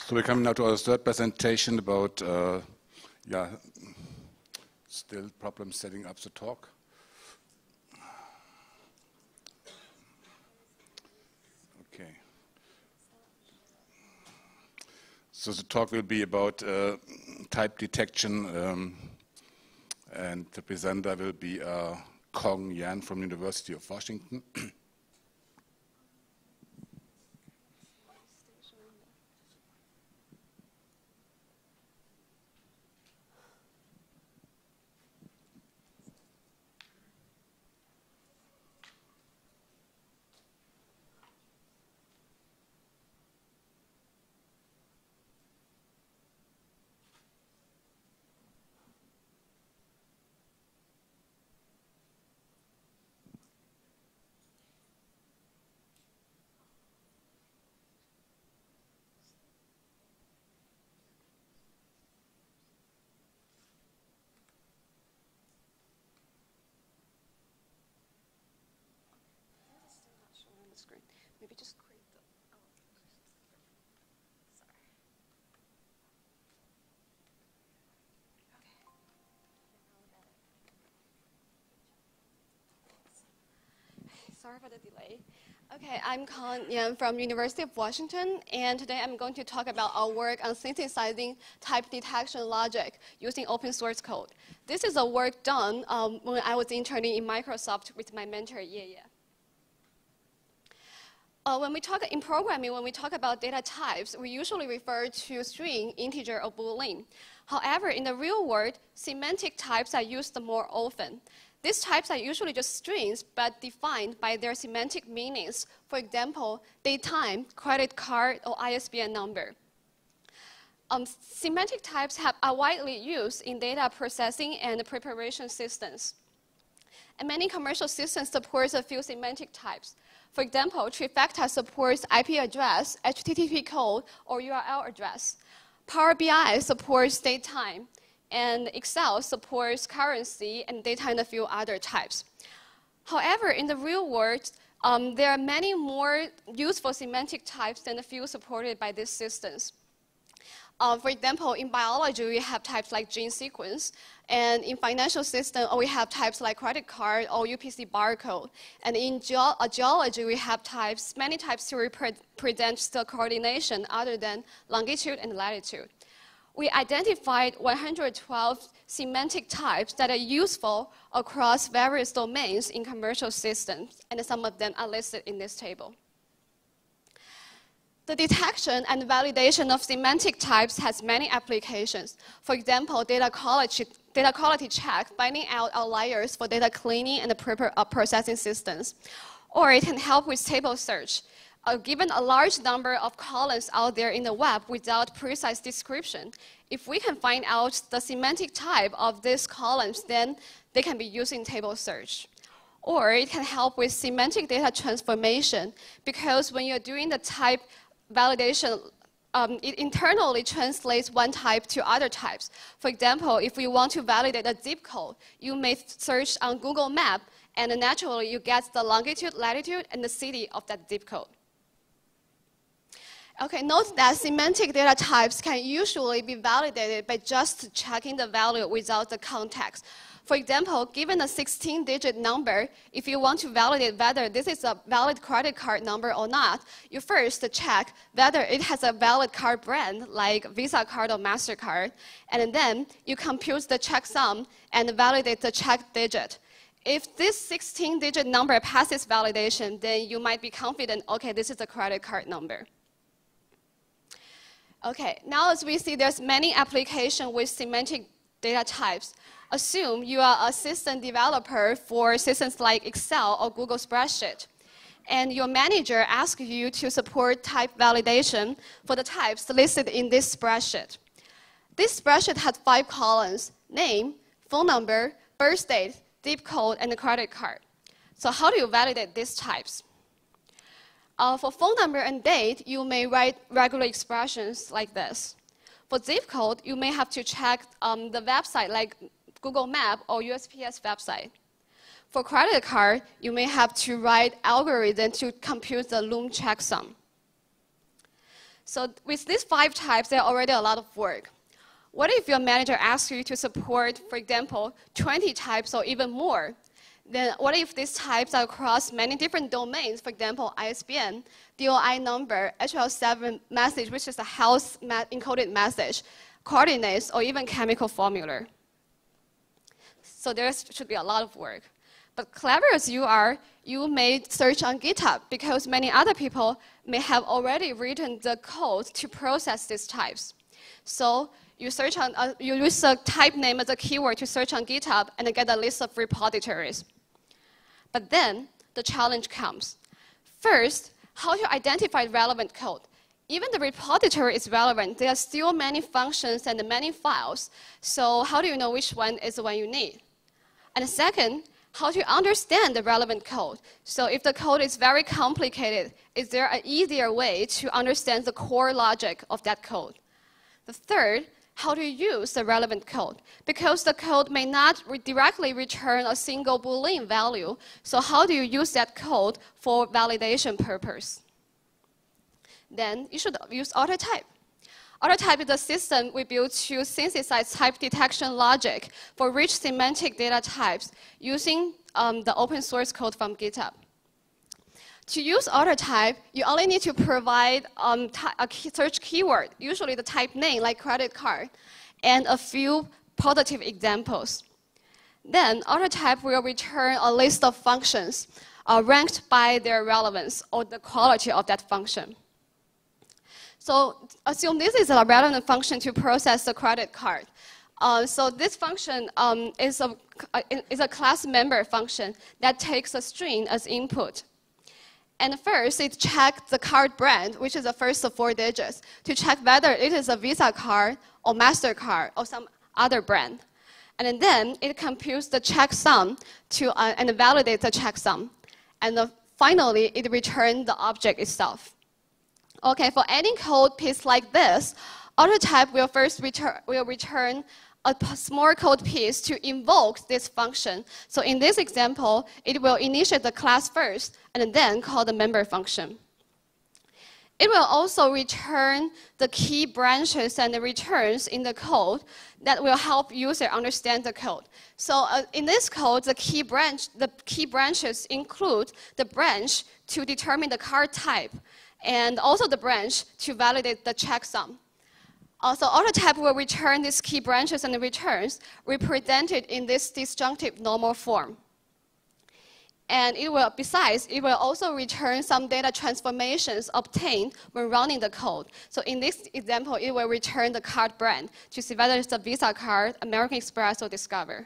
So we're coming now to our third presentation about, still problems setting up the talk. Okay. So the talk will be about type detection, and the presenter will be Kong Yan from University of Washington. Maybe just create the, sorry for the delay. Okay, I'm Kong Yan from University of Washington, and today I'm going to talk about our work on synthesizing type detection logic using open source code. This is a work done when I was interning in Microsoft with my mentor, Ye. When we talk in programming, when we talk about data types, we usually refer to string, integer, or Boolean. However, in the real world, semantic types are used more often. These types are usually just strings, but defined by their semantic meanings. For example, date time, credit card, or ISBN number. Semantic types are widely used in data processing and preparation systems. And many commercial systems support a few semantic types. For example, Trifecta supports IP address, HTTP code, or URL address. Power BI supports date time, and Excel supports currency and data and a few other types. However, in the real world, there are many more useful semantic types than the few supported by these systems. For example, in biology, we have types like gene sequence. And in financial system, we have types like credit card or UPC barcode. And in geology, we have many types to represent the coordination other than longitude and latitude. We identified 112 semantic types that are useful across various domains in commercial systems, and some of them are listed in this table. The detection and validation of semantic types has many applications. For example, data quality check, finding out outliers for data cleaning and processing systems. Or it can help with table search. Given a large number of columns out there in the web without precise description, if we can find out the semantic type of these columns, then they can be used in table search. Or it can help with semantic data transformation, because when you're doing the type validation, it internally translates one type to other types. For example, if you want to validate a zip code, you may search on Google Maps, and naturally you get the longitude, latitude, and the city of that zip code. Okay, note that semantic data types can usually be validated by just checking the value without the context. For example, given a 16-digit number, if you want to validate whether this is a valid credit card number or not, you first check whether it has a valid card brand, like Visa card or MasterCard, and then you compute the checksum and validate the check digit. If this 16-digit number passes validation, then you might be confident, okay, this is a credit card number. Okay, now as we see, there's many applications with semantic data types. Assume you are a system developer for systems like Excel or Google Spreadsheet, and your manager asks you to support type validation for the types listed in this spreadsheet. This spreadsheet has 5 columns: name, phone number, birth date, zip code, and the credit card. So how do you validate these types? For phone number and date, you may write regular expressions like this. For zip code, you may have to check the website like Google Maps or USPS website. For credit card, you may have to write algorithm to compute the Loom checksum. So with these 5 types, there are already a lot of work. What if your manager asks you to support, for example, 20 types or even more? Then what if these types are across many different domains, for example, ISBN, DOI number, HL7 message, which is a health encoded message, coordinates, or even chemical formula? So there should be a lot of work. But clever as you are, you may search on GitHub because many other people may have already written the code to process these types. So you search on, you use a type name as a keyword to search on GitHub and get a list of repositories. But then the challenge comes. First, how to identify relevant code. Even the repository is relevant, there are still many functions and many files. So how do you know which one is the one you need? And second, how to understand the relevant code. So if the code is very complicated, is there an easier way to understand the core logic of that code? The third, how to use the relevant code. Because the code may not directly return a single Boolean value, so how do you use that code for validation purpose? Then you should use AutoType. AutoType is a system we built to synthesize type detection logic for rich semantic data types using the open source code from GitHub. To use AutoType, you only need to provide a search keyword, usually the type name like credit card, and a few positive examples. Then AutoType will return a list of functions ranked by their relevance or the quality of that function. So assume this is a relevant function to process the credit card. So this function is a class member function that takes a string as input. And first, it checks the card brand, which is the first of 4 digits, to check whether it is a Visa card or MasterCard or some other brand. And then it computes the checksum and validates the checksum. And finally, it returns the object itself. Okay, for any code piece like this, AutoType will first return a small code piece to invoke this function. So in this example, it will initiate the class first and then call the member function. It will also return the key branches and the returns in the code that will help user understand the code. So in this code, the key branches include the branch to determine the card type and also the branch to validate the checksum. Also, AutoType will return these key branches and the returns represented in this disjunctive normal form. And besides, it will also return some data transformations obtained when running the code. So in this example, it will return the card brand to see whether it's a Visa card, American Express, or Discover.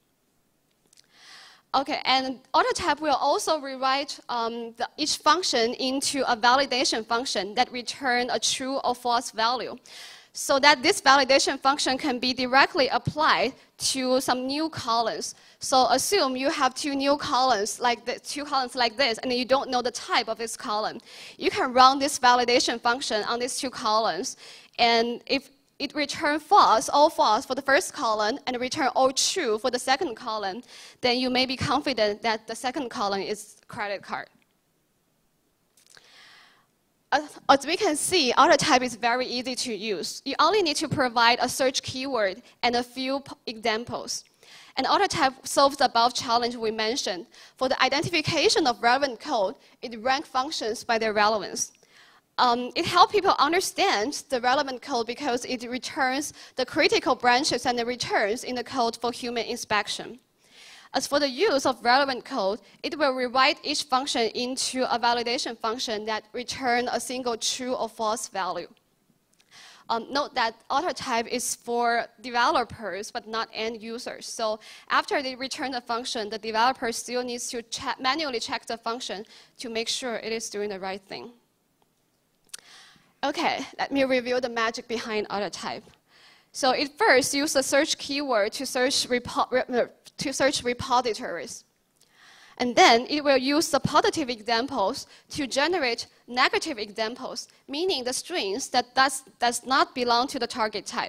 Okay, and AutoType will also rewrite each function into a validation function that returns a true or false value, so that this validation function can be directly applied to some new columns. So assume you have 2 new columns, like this, and you don't know the type of this column. You can run this validation function on these 2 columns, and if it returns false, all false for the first column, and return all true for the second column, then you may be confident that the second column is credit card. As we can see, AutoType is very easy to use. You only need to provide a search keyword and a few examples. And AutoType solves the above challenge we mentioned. For the identification of relevant code, it ranks functions by their relevance. It helps people understand the relevant code because it returns the critical branches and the returns in the code for human inspection. As for the use of relevant code, it will rewrite each function into a validation function that returns a single true or false value. Note that AutoType is for developers, but not end users. So after they return the function, the developer still needs to manually check the function to make sure it is doing the right thing. Okay, let me review the magic behind AutoType. So it first uses a search keyword to search repositories. And then it will use the positive examples to generate negative examples, meaning the strings that does not belong to the target type.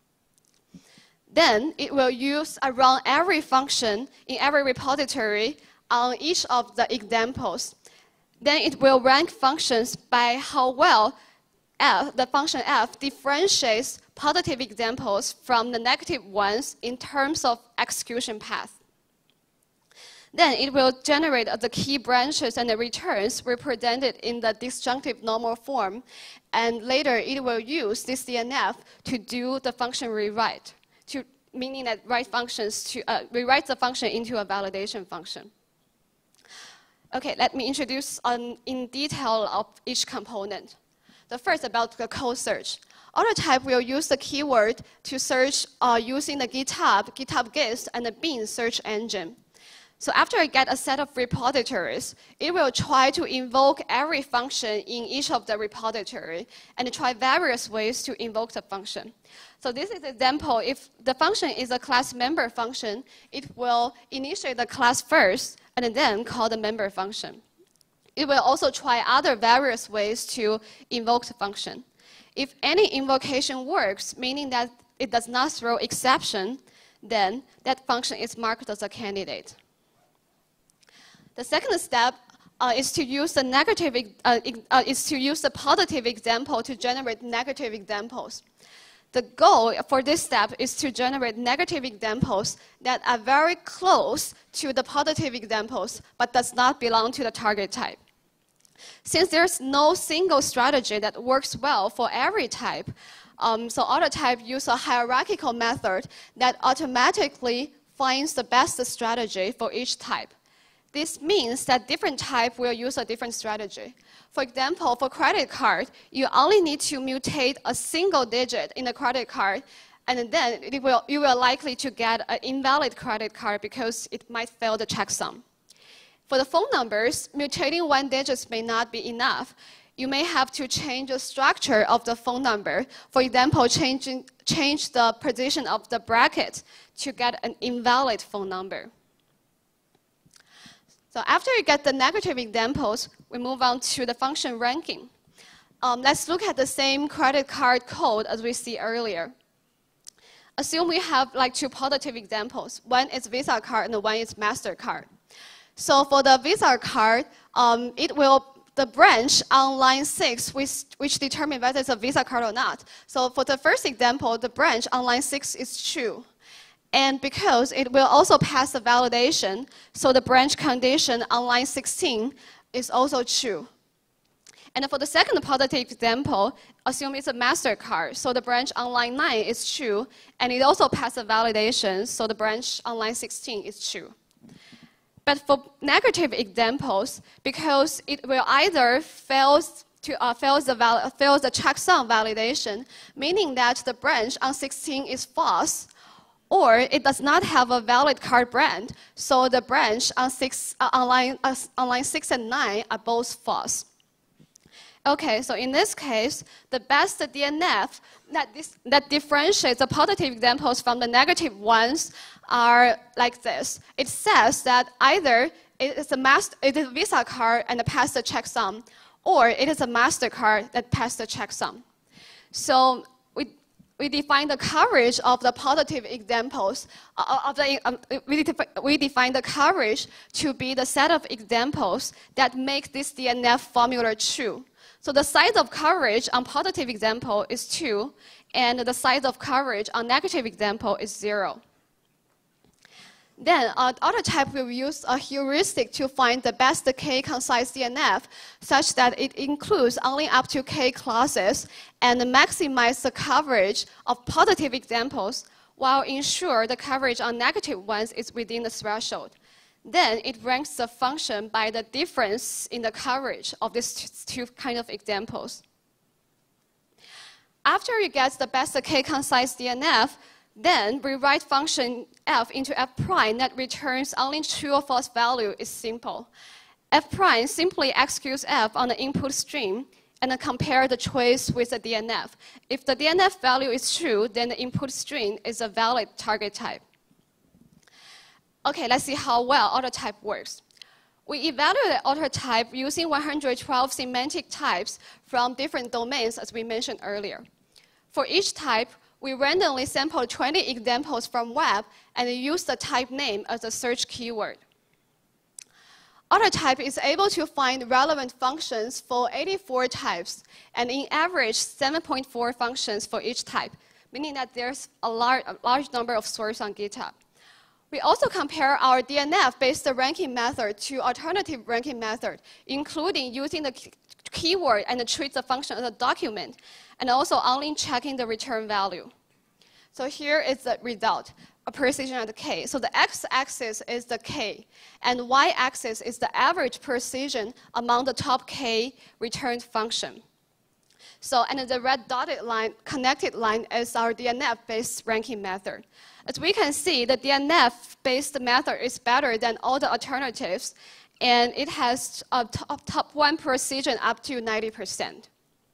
Then it will run every function in every repository on each of the examples. Then it will rank functions by how well the function f differentiates positive examples from the negative ones in terms of execution path. Then it will generate the key branches and the returns represented in the disjunctive normal form. And later, it will use this DNF to do the function rewrite, meaning that rewrite the function into a validation function. Okay, let me introduce in detail of each component. The first about the code search. AutoType will use the keyword to search using the GitHub GIST, and the Bean search engine. So after I get a set of repositories, it will try to invoke every function in each of the repository and try various ways to invoke the function. So this is an example. If the function is a class member function, it will initiate the class first and then call the member function. It will also try other various ways to invoke the function. If any invocation works, meaning that it does not throw exception, then that function is marked as a candidate. The second step is to use the positive example to generate negative examples. The goal for this step is to generate negative examples that are very close to the positive examples, but does not belong to the target type. Since there's no single strategy that works well for every type, so AutoType uses a hierarchical method that automatically finds the best strategy for each type. This means that different types will use a different strategy. For example, for credit card, you only need to mutate a single digit in the credit card, and then you will likely to get an invalid credit card because it might fail the checksum. For the phone numbers, mutating one digit may not be enough. You may have to change the structure of the phone number. For example, change the position of the bracket to get an invalid phone number. So after you get the negative examples, we move on to the function ranking. Let's look at the same credit card code as we see earlier. Assume we have like two positive examples. One is Visa card and one is MasterCard. So for the Visa card, the branch on line 6, which determines whether it's a Visa card or not. So for the first example, the branch on line 6 is true. And because it will also pass the validation, so the branch condition on line 16 is also true. And for the second positive example, assume it's a MasterCard. So the branch on line 9 is true, and it also passes the validation, so the branch on line 16 is true. But for negative examples, because it will either fail the checksum validation, meaning that the branch on 16 is false, or it does not have a valid card brand, so the branch on line 6 and 9 are both false. Okay, so in this case, the best DNF that differentiates the positive examples from the negative ones are like this. It says that either it is a Visa card and pass the checksum, or it is a MasterCard that pass the checksum. So we define the coverage of the positive examples. We define the coverage to be the set of examples that make this DNF formula true. So the size of coverage on positive example is 2, and the size of coverage on negative example is 0. Then AutoType will use a heuristic to find the best k-concise DNF such that it includes only up to k clauses and maximize the coverage of positive examples while ensure the coverage on negative ones is within the threshold. Then it ranks the function by the difference in the coverage of these two kind of examples. After you get the best k-concise DNF, then rewrite function f into f prime that returns only true or false value is simple. F prime simply executes f on the input stream and then compare the choice with the DNF. If the DNF value is true, then the input stream is a valid target type. Okay, let's see how well AutoType works. We evaluate AutoType using 112 semantic types from different domains, as we mentioned earlier. For each type, we randomly sample 20 examples from web and use the type name as a search keyword. AutoType is able to find relevant functions for 84 types, and in average, 7.4 functions for each type, meaning that there's a large number of sources on GitHub. We also compare our DNF-based ranking method to alternative ranking method, including using the keyword and treat the function as a document, and also only checking the return value. So here is the result, a precision at k. So the x-axis is the k, and y-axis is the average precision among the top k returned function. So, and the red dotted line, connected line, is our DNF-based ranking method. As we can see, the DNF-based method is better than all the alternatives, and it has a top 1 precision up to 90%.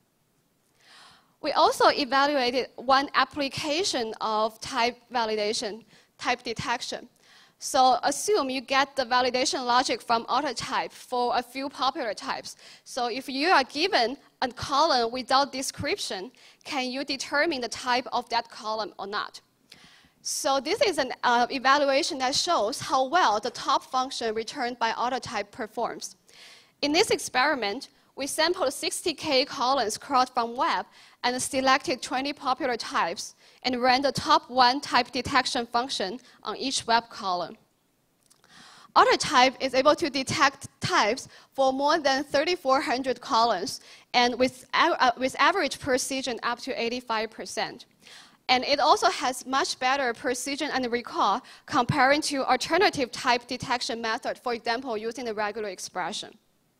We also evaluated one application of type validation, type detection. So assume you get the validation logic from AutoType for a few popular types. So if you are given a column without description, can you determine the type of that column or not? So this is an evaluation that shows how well the top function returned by AutoType performs. In this experiment, we sampled 60K columns crawled from web and selected 20 popular types and ran the top 1 type detection function on each web column. AutoType is able to detect types for more than 3,400 columns and with average precision up to 85%. And it also has much better precision and recall comparing to alternative type detection method, for example, using the regular expression.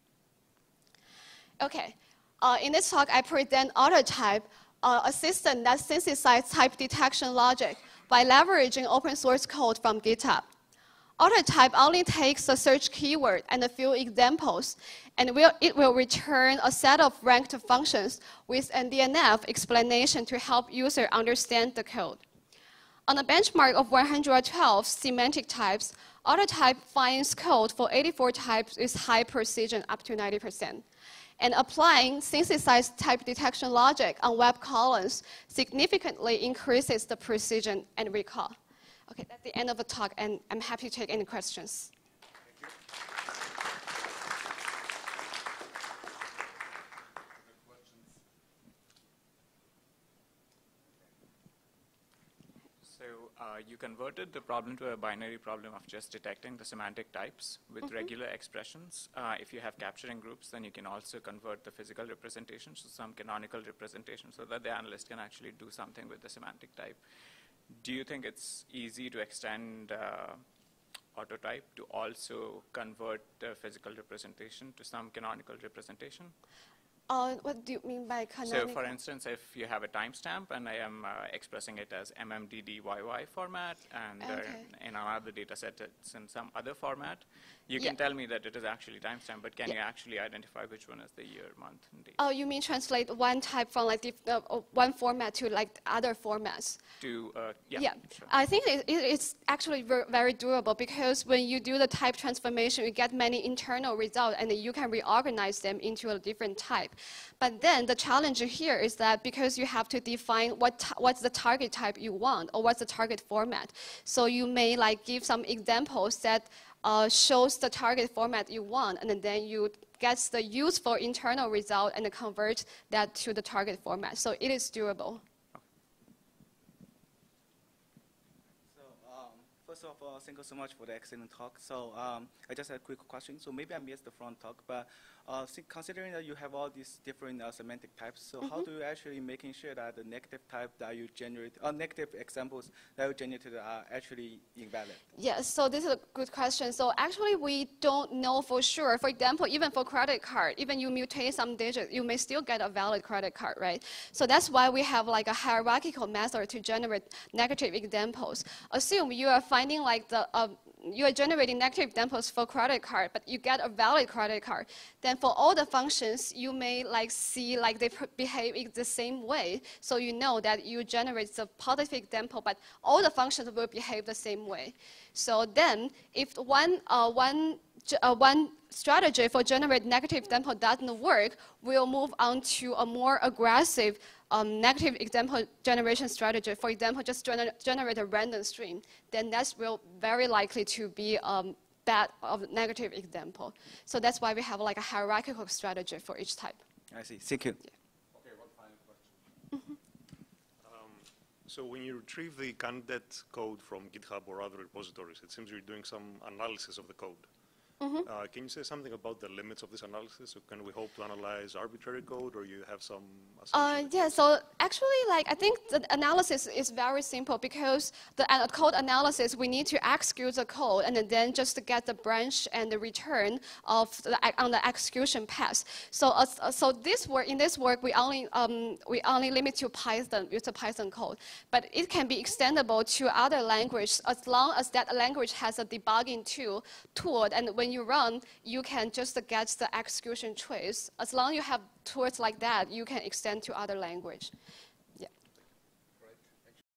Okay, in this talk, I present AutoType, a system that synthesizes type detection logic by leveraging open source code from GitHub. AutoType only takes a search keyword and a few examples, and it will return a set of ranked functions with a DNF explanation to help user understand the code. On a benchmark of 112 semantic types, AutoType finds code for 84 types with high precision up to 90%. And applying synthesized type detection logic on web columns significantly increases the precision and recall. Okay, that's the end of the talk, and I'm happy to take any questions. You converted the problem to a binary problem of just detecting the semantic types with regular expressions. If you have capturing groups, then you can also convert the physical representation to some canonical representation so that the analyst can actually do something with the semantic type. Do you think it's easy to extend AutoType to also convert the physical representation to some canonical representation? What do you mean by canonical? So for instance, if you have a timestamp and I am expressing it as MMDDYY format, and in another data set it's in some other format, you can tell me that it is actually timestamp, but can you actually identify which one is the year, month, and date? Oh, you mean translate one type from like one format to like other formats? To, yeah. Sure. I think it's actually very doable because when you do the type transformation, you get many internal results and you can reorganize them into a different type. But then the challenge here is that because you have to define what's the target type you want or what's the target format. So you may like give some examples that shows the target format you want, and then you get the useful internal result and convert that to the target format. So it is doable. First of all, thank you so much for the excellent talk. So I just had a quick question. So maybe I missed the front talk, but considering that you have all these different semantic types, so how do you actually making sure that the negative type that you generate, or negative examples that you generated are actually invalid? Yes, so this is a good question. So actually we don't know for sure. For example, even for credit card, even you mutate some digits, you may still get a valid credit card, right? So that's why we have like a hierarchical method to generate negative examples. Assume you are finding like you are generating negative examples for credit card, but you get a valid credit card. Then for all the functions, you may like see like they behave the same way. So you know that you generate the positive example, but all the functions will behave the same way. So then if one strategy for generate negative example doesn't work, we'll move on to a more aggressive negative example generation strategy. For example, just generate a random string. Then that's very likely to be bad or negative example. So that's why we have like a hierarchical strategy for each type. I see. Thank you. Okay, one final question. So when you retrieve the candidate code from GitHub or other repositories, it seems you're doing some analysis of the code. Can you say something about the limits of this analysis? So can we hope to analyze arbitrary code, or you have some assumptions? Yeah, so actually, like, I think the analysis is very simple because the code analysis, we need to execute the code and then just get the branch and the return of on the execution path. So, so this work, in this work, we only limit to Python with the Python code, but it can be extendable to other languages as long as that language has a debugging tool, and when you run, you can just get the execution trace. As long as you have tools like that, you can extend to other language.